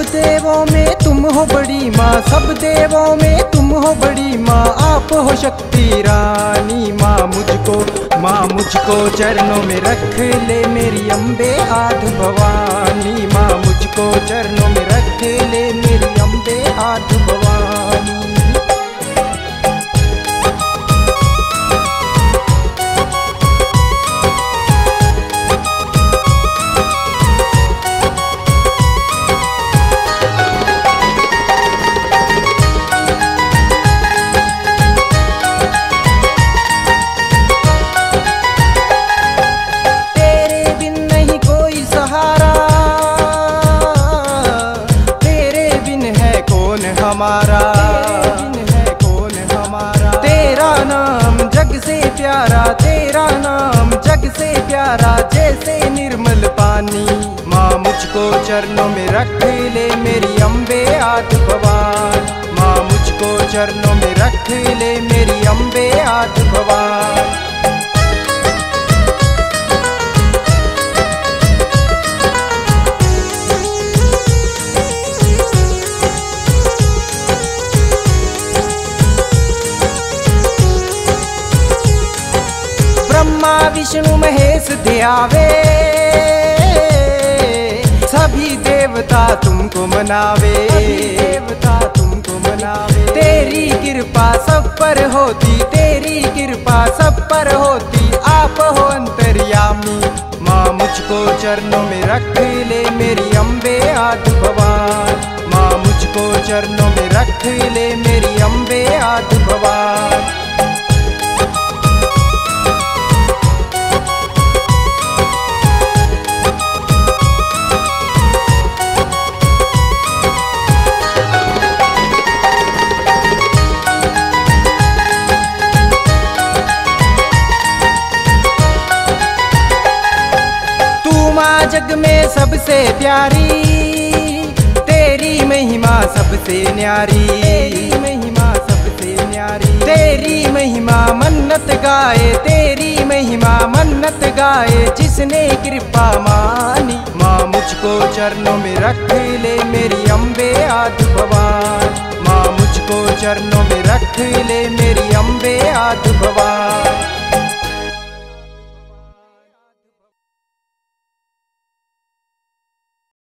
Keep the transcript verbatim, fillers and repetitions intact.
देवों में तुम हो बड़ी माँ, सब देवों में तुम हो बड़ी माँ। आप हो शक्ति रानी माँ, मुझको माँ मुझको चरणों में रख ले मेरी अम्बे आद भवानी माँ। मुझको चरणों में रख ले मेरी अम्बे आद भवानी। हमारा है कौन हमारा, तेरा नाम जग से प्यारा, तेरा नाम जग से प्यारा जैसे निर्मल पानी। माँ मुझको चरणों में रख ले मेरी अम्बे आद भवानी। माँ मुझको चरणों में रख ले मेरी अम्बे आद भवानी। ब्रह्मा विष्णु महेश ध्यावे, सभी देवता तुमको मनावे, देवता तुमको मनावे। तेरी कृपा सब पर होती, तेरी कृपा सब पर होती, आप हो अंतर्यामी। माँ मुझको चरणों में रख ले मेरी अम्बे आद भवानी। माँ मुझको चरणों में रख ले मेरी अम्बे आद भवानी। जग में सबसे प्यारी, तेरी महिमा सबसे न्यारी, तेरी महिमा सबसे न्यारी। तेरी महिमा मन्नत गाए, तेरी महिमा मन्नत गाए जिसने कृपा मानी। माँ मुझको चरणों में रख ले मेरी अम्बे आद भवानी। माँ मुझको चरणों में रख ले मेरी अम्बे आद भवानी।